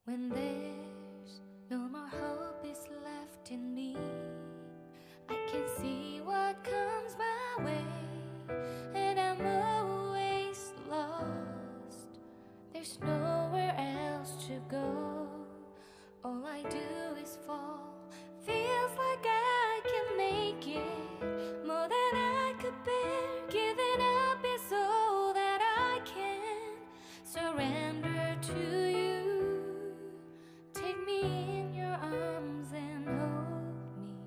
When there's no more hope is left in me, I can see what comes my way, and I'm always lost. There's nowhere else to go. All I do is fall. Feels like I can make it more than I could bear. Giving up is all that I can surrender to you. Take me in your arms and hold me.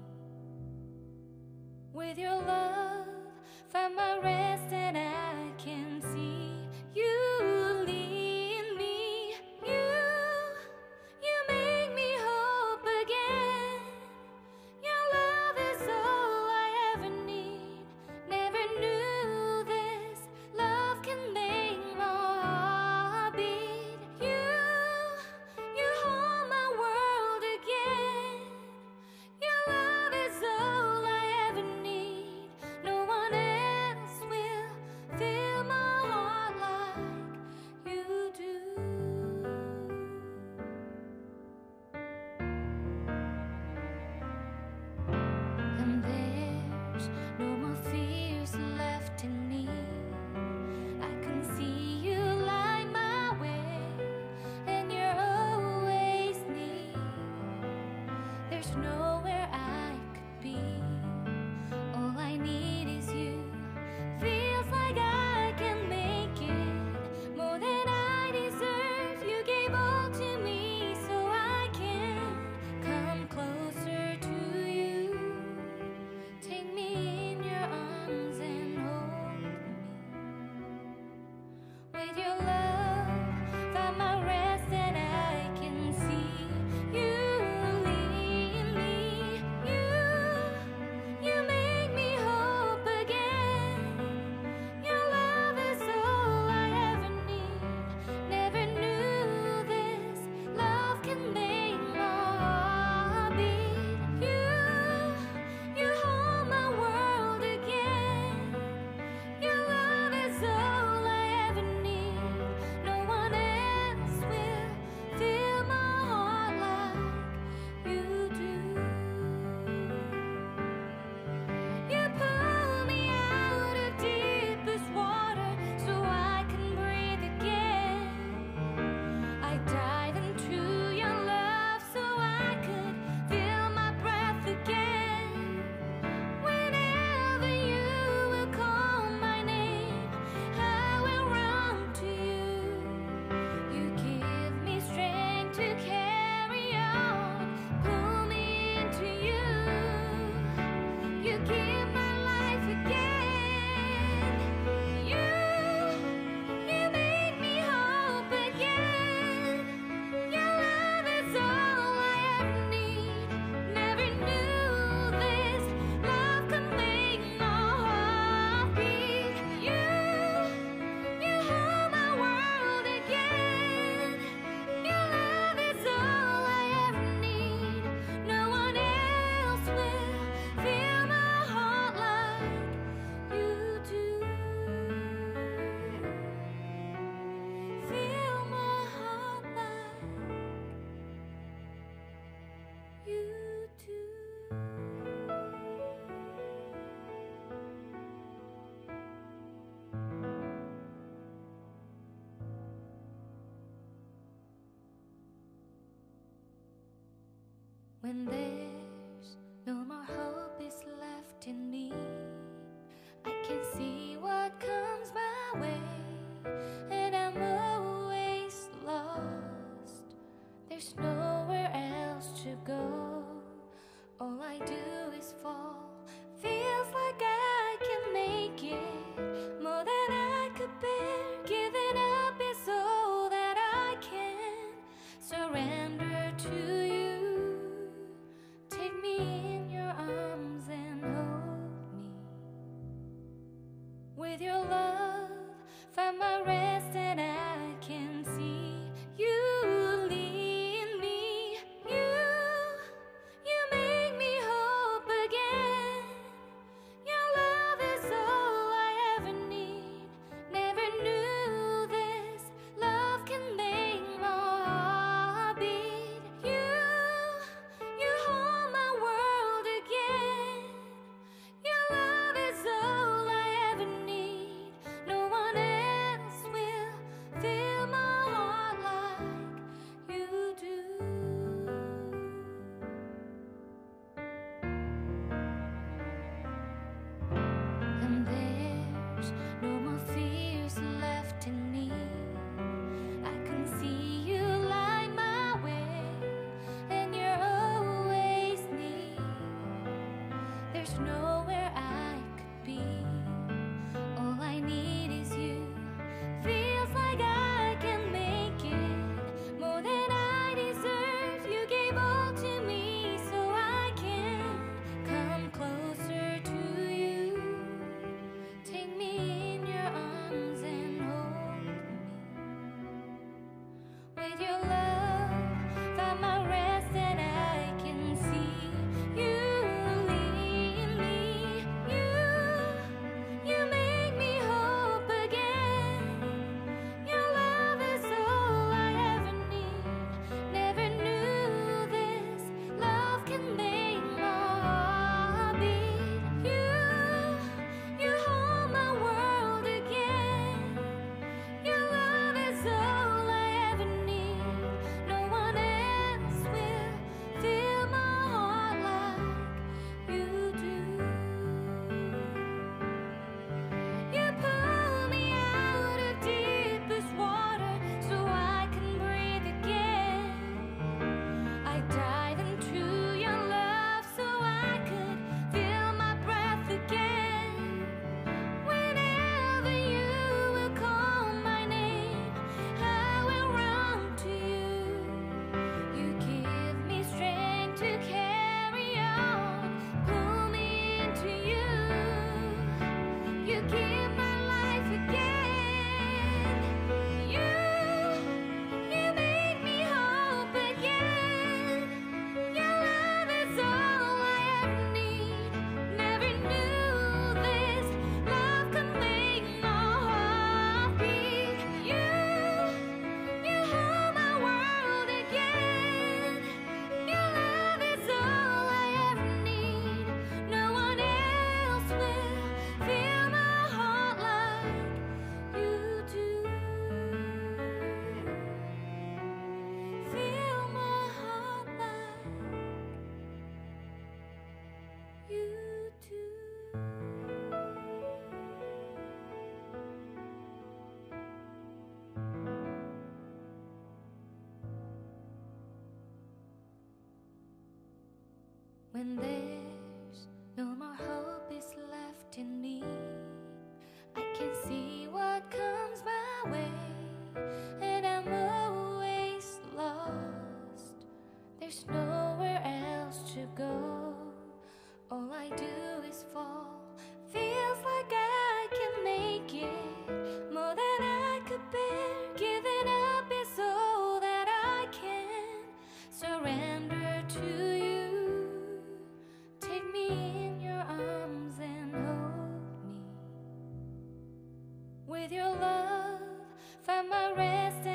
With your love, find my rest, and I can see you lead me. You make me hope again. Your love is all I ever need. Never knew this love can make my heart beat. You hold my world again. Your love is all I ever need. No one else will fill my heart like you do. And there's no more fears left in me. I can see you light my way, and you're always near. There's nowhere I could be. All I need is you. Feels like I can make it more than I deserve. You gave all to me so I can come closer to you. Take me in your arms and hold me. With your love, find my rest, and I can see you lead me. You make me hope again. Your love is all I ever need. Never knew this love can make my heart beat. You hold my world again. Your love is all I ever need. No one else will fill my heart like you do. You pull me out of deepest water so I can breathe again. I dive into your love so I could feel my breath again. Whenever you will call my name, I will run to you. You give me strength to carry on. Pull me into you. You give my life again. You make me hope again. Your love is all I ever need. Never knew this love could make my heart beat. You hold my world again. Your love is all I ever need. No one else will fill my heart like you do. Fill my heart like you do. When there's no more hope is left in me, I can see what comes my way, and I'm always lost. There's nowhere else to go. All I do is fall. Feels like I can make it more than I could bear. Giving up is all that I can surrender to you. away, and I'm always lost. There's nowhere else to go. All I do is fall. Feels like I can make it more than I could bear. Giving up is all that I can surrender to you. Take me in your arms and hold me. With your love, find my rest